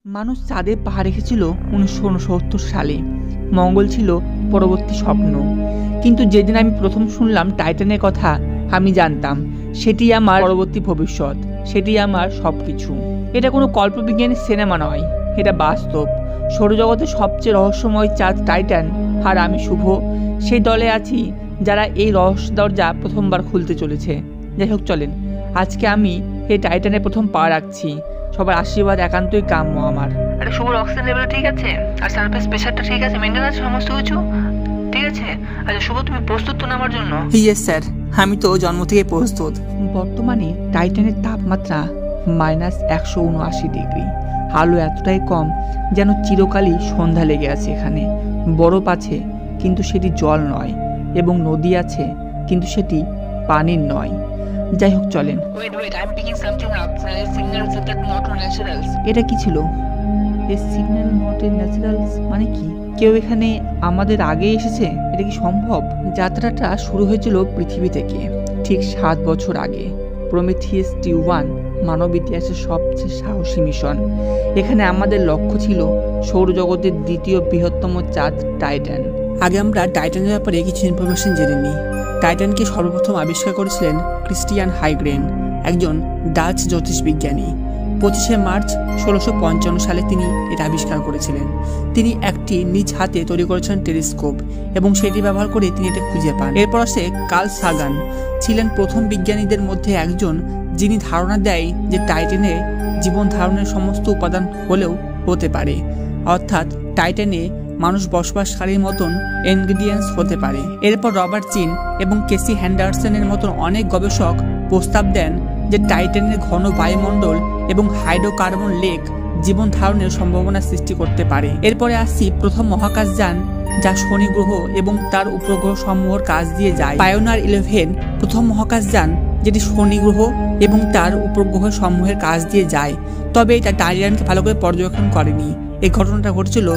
মানুষ চাঁদে পা রেখেছিল 1969 সালে। মঙ্গল ছিল পরবর্তী স্বপ্ন। কিন্তু যেদিন আমি প্রথম শুনলাম টাইটানের কথা, আমি জানতাম সেটি আমার পরবর্তী ভবিষ্যৎ, সেটি আমার সবকিছু। এটা কোনো কল্পবিজ্ঞানের সিনেমা নয়, এটা বাস্তব। সৌরজগতের সবচেয়ে রহস্যময় চাঁদ টাইটান, আর আমি শুভ সেই দলে আছি যারা এই রহস্য দরজা প্রথমবার খুলতে চলেছে। যাই হোক, চলেন আজকে আমি এই টাইটানে প্রথম পা রাখছি। সবার আশীর্বাদ একান্তই কাম্য আমার। আরে শুভর অক্সিজেন লেভেল ঠিক আছে, আর সারফেস প্রেসারটা ঠিক আছে, মেনটেন আছে সমস্ত কিছু ঠিক আছে। আচ্ছা শুভ, তুমি প্রস্তুত তো নামার জন্য? ইয়েস স্যার, আমি তো জন্ম থেকে প্রস্তুত। বর্তমানে টাইটানের তাপমাত্রা -179 ডিগ্রি। আলো এতটাই কম যেন চিরকালই সন্ধ্যা লেগে আছে এখানে। বরফ আছে কিন্তু সেটি জল নয়, এবং নদী আছে কিন্তু সেটি পানির নয়। যাই হোক, চলেন। এটা কি ছিল? সিগন্যাল নট ন্যাচারালস মানে কি? কেউ এখানে আমাদের আগে এসেছে? এটা কি সম্ভব? যাত্রাটা শুরু হয়েছিল পৃথিবী থেকে ঠিক 7 বছর আগে। প্রমিথিয়াস টিউ-1 মানব ইতিহাসের সবচেয়ে সাহসী মিশন। এখানে আমাদের লক্ষ্য ছিল সৌরজগতের দ্বিতীয় বৃহত্তম চাঁদ টাইটান। আগে আমরা টাইটানের ব্যাপারে কিছু ইনফরমেশন জেনে নিই। টাইটানকে সর্বপ্রথম আবিষ্কার করেছিলেন ক্রিস্টিয়ান হাইগ্রেন, একজন ডাচ জ্যোতিষবিজ্ঞানী। 25শে মার্চ 1655 সালে তিনি এটা আবিষ্কার করেছিলেন। তিনি একটি নিজ হাতে তৈরি করেছেন টেলিস্কোপ, এবং সেটি ব্যবহার করে তিনি এটা খুঁজে পান। এরপর আসে কার্ল সাগান, ছিলেন প্রথম বিজ্ঞানীদের মধ্যে একজন যিনি ধারণা দেয় যে টাইটানে জীবন ধারণের সমস্ত উপাদান হলেও হতে পারে, অর্থাৎ টাইটানে মানুষ বসবাসকারীর মতন ইনগ্রিডিয়েন্টস হতে পারে। এরপর রবার্ট চিন এবং কেসি হ্যান্ডারসনের মতন অনেক গবেষক প্রস্তাব দেন যে টাইটানের ঘন বায়ুমণ্ডল এবং হাইড্রোকার্বন লেক জীবন ধারণের সম্ভাবনা সৃষ্টি করতে পারে। এরপরে আসছি প্রথম মহাকাশযান, যা শনি গ্রহ এবং তার উপগ্রহ সমূহের কাছ দিয়ে যায়। পায়োনিয়ার 11 প্রথম মহাকাশযান যেটি শনি গ্রহ এবং তার উপগ্রহ সমূহের কাছ দিয়ে যায়, তবে এটা টাইটানকে ভালো করে পর্যবেক্ষণ করেনি। এই ঘটনাটা ঘটেছিল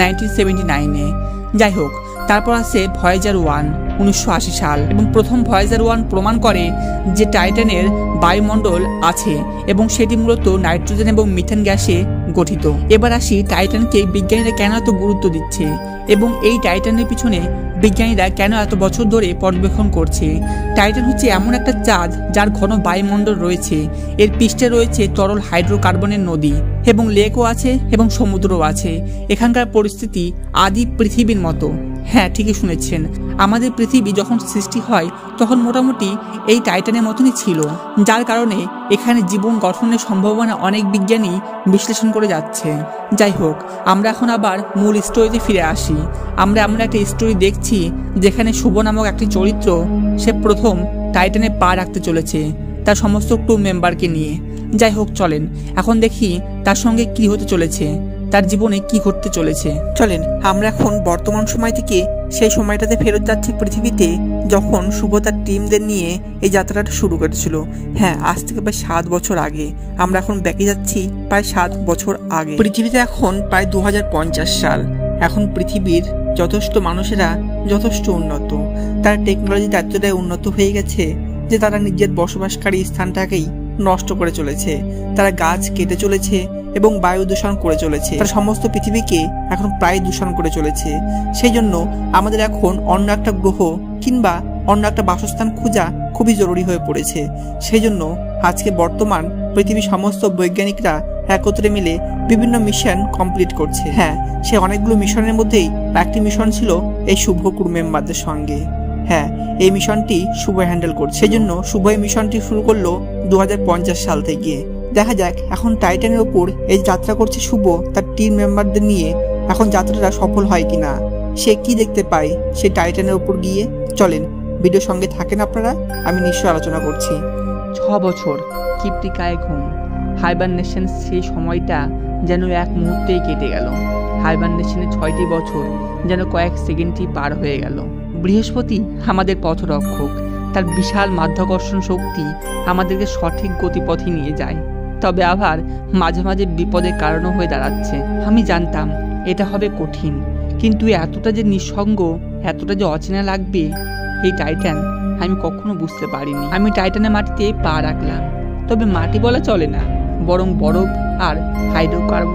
1979-এ। যাই হোক, তারপর আসে ভয়েজার 1 1980 সাল, এবং প্রথম ভয়েজার 1 প্রমাণ করে যে টাইটানের বায়ুমণ্ডল আছে এবং সেটি মূলত নাইট্রোজেন এবং মিথেন গ্যাসে গঠিত। এবার আসি টাইটানকে বিজ্ঞানীরা কেন এত গুরুত্ব দিচ্ছে, এবং এই টাইটানের পিছনে বিজ্ঞানীরা কেন এত বছর ধরে পর্যবেক্ষণ করছে। টাইটান হচ্ছে এমন একটা চাঁদ যার ঘন বায়ুমণ্ডল রয়েছে, এর পৃষ্ঠে রয়েছে তরল হাইড্রোকার্বনের নদী এবং লেকও আছে এবং সমুদ্রও আছে। এখানকার পরিস্থিতি আদি পৃথিবীর মতো। হ্যাঁ, ঠিকই শুনেছেন, আমাদের পৃথিবী যখন সৃষ্টি হয় তখন মোটামুটি এই টাইটানের মতনই ছিল, যার কারণে এখানে জীবন গঠনের সম্ভাবনা অনেক বিজ্ঞানী বিশ্লেষণ করে যাচ্ছে। যাই হোক, আমরা এখন আবার মূল স্টোরিতে ফিরে আসি। আমরা এমন একটা স্টোরি দেখছি যেখানে শুভ নামক একটি চরিত্র, সে প্রথম টাইটানে পা রাখতে চলেছে তার সমস্ত ক্রু মেম্বারকে নিয়ে। যাই হোক, চলেন এখন দেখি তার সঙ্গে কি হতে চলেছে, তার জীবনে কি ঘটতে চলেছে। চলেন আমরা এখন বর্তমান সময় থেকে সেই সময়টাতে ফেরত যাচ্ছি পৃথিবীতে, যখন শুভ তার টিমদের নিয়ে এই যাত্রাটা শুরু করেছিল। হ্যাঁ, আজ থেকে প্রায় 7 বছর আগে। আমরা এখন ব্যাকে যাচ্ছি প্রায় 7 বছর আগে। পৃথিবীতে এখন প্রায় 2050 সাল। এখন পৃথিবীর যথেষ্ট মানুষেরা যথেষ্ট উন্নত, তার টেকনোলজিতে এতটাই উন্নত হয়ে গেছে যে তারা নিজের বসবাসকারী স্থানটাকেই নষ্ট করে চলেছে। তারা গাছ কেটে চলেছে এবং বায়ু দূষণ করে চলেছে। তারা সমস্ত পৃথিবীকে এখন প্রায় দূষণ করে চলেছে। সেই জন্য আমাদের এখন অন্য একটা গ্রহ কিংবা অন্য একটা বাসস্থান খোঁজা খুবই জরুরি হয়ে পড়েছে। সেই জন্য আজকে বর্তমান পৃথিবীর সমস্ত বৈজ্ঞানিকরা একত্রে মিলে বিভিন্ন মিশন কমপ্লিট করছে। হ্যাঁ, সে অনেকগুলো মিশনের মধ্যেই একটি মিশন ছিল এই শুভ ক্রু মেম্বারদের সঙ্গে। হ্যাঁ, এই মিশনটি শুভ হ্যান্ডেল করছে। সেই জন্য শুভ এই মিশনটি শুরু করলো 2050 সাল থেকে। দেখা যাক এখন টাইটানের ওপর এই যাত্রা করছে শুভ তার টিম মেম্বারদের নিয়ে, এখন যাত্রাটা সফল হয় কিনা, সে কি দেখতে পায় সে টাইটানের ওপর গিয়ে। চলেন ভিডিওর সঙ্গে থাকেন আপনারা, আমি নিশ্চয়ই আলোচনা করছি। 6 বছর কিপ্টিকায় ঘুম। হাইবারনেশন, সেই সময়টা যেন এক মুহূর্তেই কেটে গেল। হাইবারনেশনের 6টি বছর যেন কয়েক সেকেন্ডই পার হয়ে গেল। বৃহস্পতি আমাদের পথরক্ষক, তার বিশাল মাধ্যাকর্ষণ শক্তি আমাদেরকে সঠিক গতিপথে নিয়ে যায়, তবে আবার মাঝে মাঝে বিপদের কারণও হয়ে দাঁড়াচ্ছে। আমি জানতাম এটা হবে কঠিন, কিন্তু এতটা যে নিঃসঙ্গ, এতটা যে অচেনা লাগবে এই টাইটান, আমি কখনো বুঝতে পারিনি। আমি টাইটানের মাটিতে পা রাখলাম, তবে মাটি বলা চলে না, বরং বরফ আর হাইড্রোকার্বন মিথেন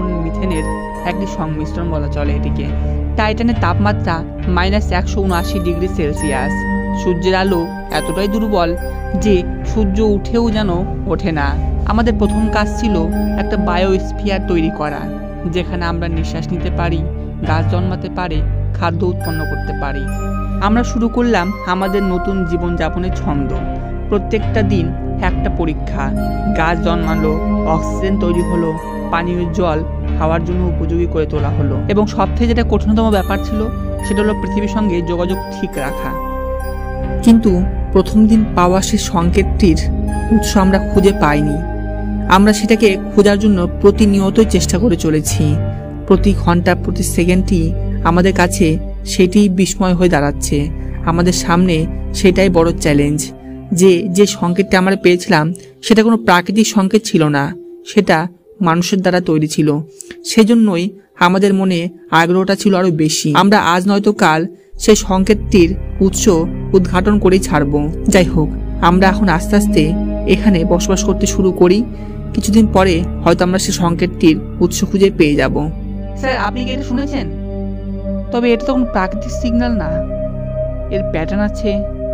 মিথেনের একটি সংমিশ্রণ বলা চলে এটিকে। টাইটানের তাপমাত্রা -179°C। সূর্যের আলো এতটাই দুর্বল যে সূর্য উঠেও যেন ওঠে না। আমাদের প্রথম কাজ ছিল একটা বায়োস্ফিয়ার তৈরি করা, যেখানে আমরা নিঃশ্বাস নিতে পারি, গাছ জন্মাতে পারে, খাদ্য উৎপন্ন করতে পারি। আমরা শুরু করলাম আমাদের নতুন জীবনযাপনের ছন্দ। প্রত্যেকটা দিন একটা পরীক্ষা। গাছ জন্মালো, অক্সিজেন তৈরি হলো, পানীয় জল খাওয়ার জন্য উপযোগী করে তোলা হলো, এবং সবথেকে যেটা কঠিনতম ব্যাপার ছিল সেটা হলো পৃথিবীর সঙ্গে যোগাযোগ ঠিক রাখা। কিন্তু প্রথম দিন পাওয়া সেই সংকেতটির উৎস আমরা খুঁজে পাইনি। আমরা সেটাকে খোঁজার জন্য প্রতিনিয়তই চেষ্টা করে চলেছি। প্রতি ঘন্টা, প্রতি সেকেন্ডই আমাদের কাছে সেটি বিস্ময় হয়ে দাঁড়াচ্ছে। আমাদের সামনে সেটাই বড় চ্যালেঞ্জ যে সংকেতটা আমরা পেয়েছিলাম সেটা কোনো প্রাকৃতিক সংকেত ছিল না, সেটা মানুষের দ্বারা তৈরি ছিল। সেজন্যই আমাদের মনে আগ্রহটা ছিল আরো বেশি। আমরা আজ নয়তো কাল সেই সংকেতটির উৎস উদ্ঘাটন করেই ছাড়ব। যাই হোক, আমরা এখন আস্তে আস্তে এখানে বসবাস করতে শুরু করি। কিছুদিন পরে হয়তো আমরা সেই সংকেতটির উৎস খুঁজে পেয়ে যাব। স্যার, আপনি কি এটা শুনেছেন? তবে এটা তো কোনো প্রাকৃতিক সিগন্যাল না, এর প্যাটার্ন আছে,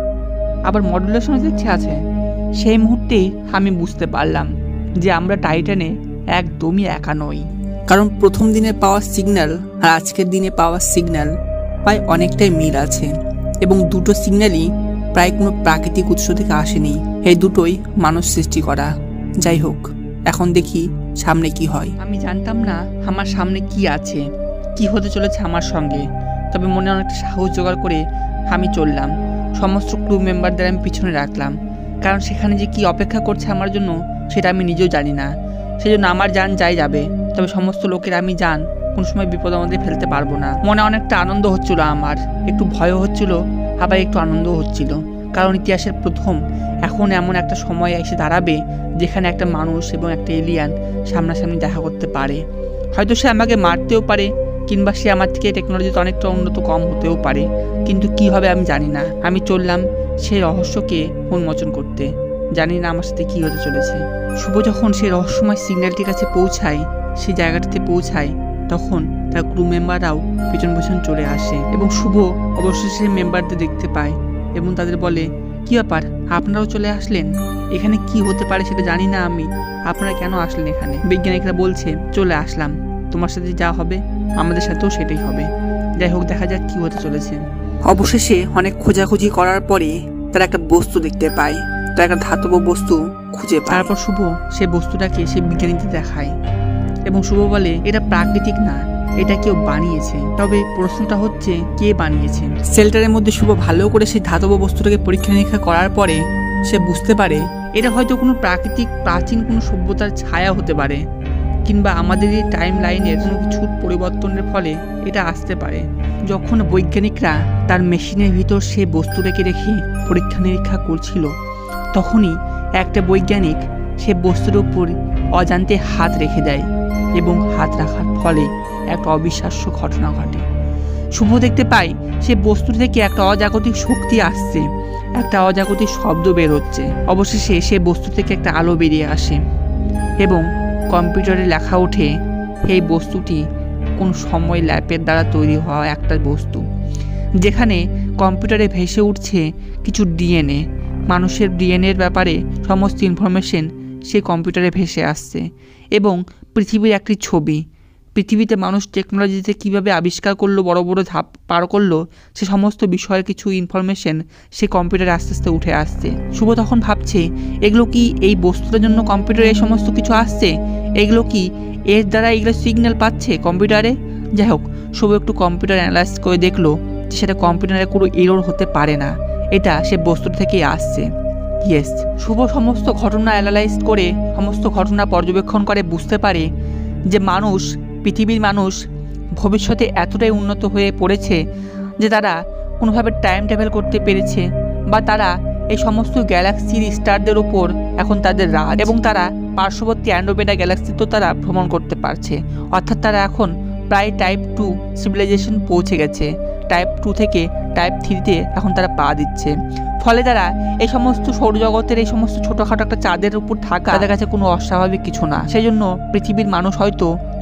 আবার মডুলেশন দেখছে আছে। সেই মুহূর্তে আমি বুঝতে পারলাম যে আমরা টাইটানে একদমই একা নই। কারণ প্রথম দিনে পাওয়া সিগন্যাল আর আজকের দিনে পাওয়া সিগন্যাল প্রায় অনেকটাই মিল আছে, এবং দুটো সিগন্যালই প্রায় কোনো প্রাকৃতিক উৎস থেকে আসেনি। এই দুটোই মানুষ সৃষ্টি করা। যাই হোক, এখন দেখি সামনে কি হয়। আমি জানতাম না আমার সামনে কি আছে, কি হতে চলেছে আমার সঙ্গে। তবে মনে অনেকটা সাহস জোগাড় করে আমি চললাম। সমস্ত ক্রু মেম্বারদের আমি পিছনে রাখলাম, কারণ সেখানে যে কি অপেক্ষা করছে আমার জন্য সেটা আমি নিজেও জানি না। সেজন্য আমার যান যাই যাবে, তবে সমস্ত লোকের আমি যান কোনো সময় বিপদের মধ্যে ফেলতে পারবো না। মনে অনেকটা আনন্দ হচ্ছিল আমার, একটু ভয়ও হচ্ছিল, আবার একটু আনন্দও হচ্ছিল। কারণ ইতিহাসের প্রথম এখন এমন একটা সময় এসে দাঁড়াবে যেখানে একটা মানুষ এবং একটা এলিয়ান সামনাসামনি দেখা করতে পারে। হয়তো সে আমাকে মারতেও পারে, কিংবা সে আমার থেকে টেকনোলজিতে অনেকটা উন্নত কম হতেও পারে, কিন্তু কি হবে আমি জানি না। আমি চললাম সেই রহস্যকে উন্মোচন করতে। জানি না আমার সাথে কি হতে চলেছে। শুভ যখন সেই রহস্যময় সিগন্যালটির কাছে পৌঁছায়, সেই জায়গাটিতে পৌঁছায়, তখন তার ক্রু মেম্বাররাও পেছন পেছন চলে আসে, এবং শুভ অবশেষে মেম্বারদের দেখতে পায় এবং তাদের বলে, কি ব্যাপার, আপনারাও চলে আসলেন? এখানে কি হতে পারে সেটা জানি না আমি, আপনারা কেন আসলেন এখানে? বিজ্ঞানীরা বলছে, চলে আসলাম, তোমার সাথে যা হবে আমাদের সাথেও সেটাই হবে। যাই হোক, দেখা যাক কি হতে চলেছে। অবশেষে অনেক খোঁজাখুঁজি করার পরে তারা একটা বস্তু দেখতে পায়, তারা একটা ধাতব বস্তু খুঁজে পায়। তারপর শুভ সেই বস্তুটাকে সে বিজ্ঞানীদের দেখায়, এবং শুভ বলে, এটা প্রাকৃতিক না, এটা কেউ বানিয়েছে। তবে প্রশ্নটা হচ্ছে, কে বানিয়েছে? সেল্টারের মধ্যে শুভ ভালো করে সেই ধাতব বস্তুটাকে পরীক্ষা নিরীক্ষা করার পরে সে বুঝতে পারে এটা হয়তো কোনো প্রাকৃতিক প্রাচীন কোনো সভ্যতার ছায়া হতে পারে, কিংবা আমাদের এই টাইম লাইনের কোনো কিছুর পরিবর্তনের ফলে এটা আসতে পারে। যখন বৈজ্ঞানিকরা তার মেশিনের ভিতর সেই বস্তুটাকে রেখে পরীক্ষা নিরীক্ষা করছিল, তখনই একটা বৈজ্ঞানিক সে বস্তুর উপর অজান্তে হাত রেখে দেয়, এবং হাত রাখার ফলে একটা অবিশ্বাস্য ঘটনা ঘটে। শুভ দেখতে পায় সে বস্তু থেকে একটা অজাগতিক শক্তি আসছে, একটা অজাগতিক শব্দ বের হচ্ছে। অবশেষে সে বস্তু থেকে একটা আলো বেরিয়ে আসে, এবং কম্পিউটারে লেখা ওঠে এই বস্তুটি কোন সময় ল্যাপের দ্বারা তৈরি হওয়া একটা বস্তু, যেখানে কম্পিউটারে ভেসে উঠছে কিছু ডিএনএ। মানুষের ডিএনএর ব্যাপারে সমস্ত ইনফরমেশন সেই কম্পিউটারে ভেসে আসছে, এবং পৃথিবীর একটি ছবি। পৃথিবীতে মানুষ টেকনোলজিতে কীভাবে আবিষ্কার করলো, বড় বড় ধাপ পার করলো, সে সমস্ত বিষয়ের কিছু ইনফরমেশন সে কম্পিউটারে আস্তে আস্তে উঠে আসছে। শুভ তখন ভাবছে, এগুলো কি এই বস্তুটার জন্য কম্পিউটারে এই সমস্ত কিছু আসছে? এগুলো কি এর দ্বারা এগুলো সিগন্যাল পাচ্ছে কম্পিউটারে? যাই হোক, শুভ একটু কম্পিউটার অ্যানালাইজ করে দেখলো যে সেটা কম্পিউটারে কোনো এরর হতে পারে না, এটা সে বস্তু থেকেই আসছে। ইয়েস, শুভ সমস্ত ঘটনা অ্যানালাইজ করে, সমস্ত ঘটনা পর্যবেক্ষণ করে বুঝতে পারে যে পৃথিবীর মানুষ ভবিষ্যতে এতটাই উন্নত হয়ে পড়েছে যে তারা কোনোভাবে টাইম ট্রাভেল করতে পেরেছে, বা তারা এই সমস্ত গ্যালাক্সির স্টারদের ওপর এখন তাদের রাজ, এবং তারা পার্শ্ববর্তী অ্যান্ড্রোমেডা গ্যালাক্সিতেও তারা ভ্রমণ করতে পারছে। অর্থাৎ তারা এখন প্রায় টাইপ 2 সিভিলাইজেশন পৌঁছে গেছে। টাইপ 2 থেকে টাইপ 3-তে এখন তারা পা দিচ্ছে। ফলে তারা এই সমস্ত সৌরজগতের এই সমস্ত ছোটোখাটো একটা চাঁদের উপর থাকা তাদের কাছে কোনো অস্বাভাবিক কিছু না। সেই জন্য পৃথিবীর মানুষ হয়তো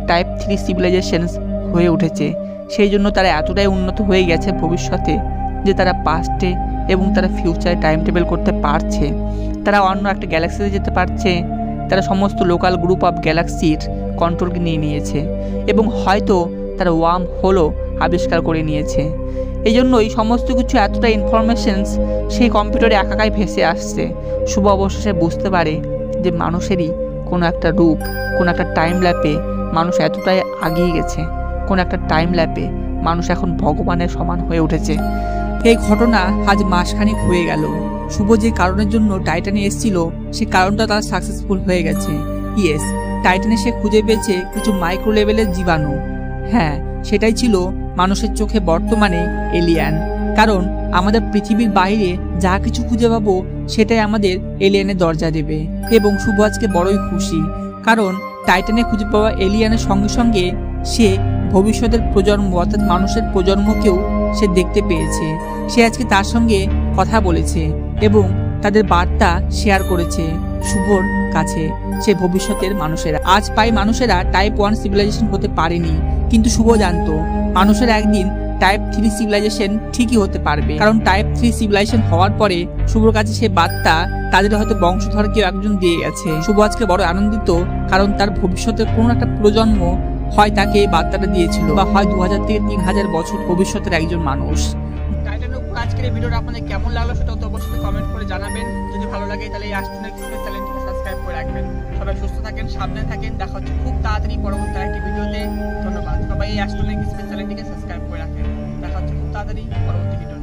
টাইপ 3 সিভিলাইজেশনস হয়ে উঠেছে। সেই জন্য তারা এতটাই উন্নত হয়ে গেছে ভবিষ্যতে যে তারা পাস্টে এবং তারা ফিউচারে টাইম ট্রাভেল করতে পারছে। তারা অন্য একটা গ্যালাক্সিতে যেতে পারছে। তারা সমস্ত লোকাল গ্রুপ অফ গ্যালাক্সির কন্ট্রোলকে নিয়ে নিয়েছে এবং হয়তো তারা ওয়ার্ম হোলও আবিষ্কার করে নিয়েছে। এই জন্য এই সমস্ত কিছু এতটা ইনফরমেশনস সেই কম্পিউটারে একাকাই ভেসে আসছে। শুভ অবশেষে বুঝতে পারে যে মানুষেরই কোনো একটা রূপ, কোনো একটা টাইম ল্যাপে মানুষ এতটাই আগিয়ে গেছে, কোনো একটা টাইম ল্যাপে মানুষ এখন ভগবানের সমান হয়ে উঠেছে। এই ঘটনা আজ মাসখানেক হয়ে গেল। শুভ যে কারণের জন্য টাইটানে এসেছিল সে কারণটা তার সাকসেসফুল হয়ে গেছে। ইয়েস, টাইটানে সে খুঁজে পেয়েছে কিছু মাইক্রো লেভেলের জীবাণু। হ্যাঁ, সেটাই ছিল মানুষের চোখে বর্তমানে এলিয়ান। কারণ আমাদের পৃথিবীর বাইরে যা কিছু খুঁজে পাবো সেটাই আমাদের এলিয়ানের দরজা দেবে। এবং শুভ আজকে বড়ই খুশি, কারণ টাইটানে খুঁজে পাওয়া এলিয়ানের সঙ্গে সঙ্গে সে ভবিষ্যতের প্রজন্ম অর্থাৎ মানুষের প্রজন্মকেও সে দেখতে পেয়েছে। সে আজকে তার সঙ্গে কথা বলেছে এবং তাদের বার্তা শেয়ার করেছে শুভর কাছে। সে ভবিষ্যতের মানুষেরা আজ পাই মানুষেরা টাইপ 1 সিভিলাইজেশন হতে পারেনি, কিন্তু শুভ জানতো মানুষেরা একদিন টাইপ 3 সিভিলাইজেশন ঠিকই হতে পারবে। কারণ টাইপ 3 সিভিলাইজেশন হওয়ার পরে শুভর কাছে সে বার্তা তাদের হয়তো বংশধর কেউ একজন দিয়ে গেছে। শুভ আজকে বড় আনন্দিত, কারণ তার ভবিষ্যতের কোনো একটা প্রজন্ম হয় তাকে এই বার্তাটা দিয়েছিল, বা হয় 2000 থেকে 3000 বছর ভবিষ্যতের একজন মানুষ। টাইটানের উপর আজকের এই ভিডিওটা আপনাদের কেমন লাগলো সেটা তো অবশ্যই কমেন্ট করে জানাবেন। যদি ভালো লাগে তাহলে এই অ্যাস্ট্রোনট এক্সপ্রেস চ্যানেলটিকে সাবস্ক্রাইব করে রাখবেন। সবাই সুস্থ থাকেন, সাবধানে থাকেন। দেখা হচ্ছে খুব তাড়াতাড়ি পরবর্তী একটি ভিডিওতে। ধন্যবাদ। সবাই এই অ্যাস্ট্রোনট এক্সপ্রেস চ্যানেলটিকে সাবস্ক্রাইব করে রাখেন। দেখা হচ্ছে খুব তাড়াতাড়ি পরবর্তী ভিডিও।